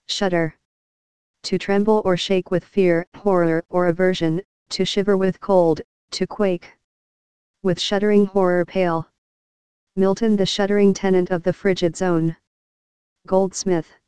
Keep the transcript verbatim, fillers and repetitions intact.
Shudder. To tremble or shake with fear, horror, or aversion, to shiver with cold, to quake. With shuddering horror pale. Milton, the shuddering tenant of the frigid zone. Goldsmith.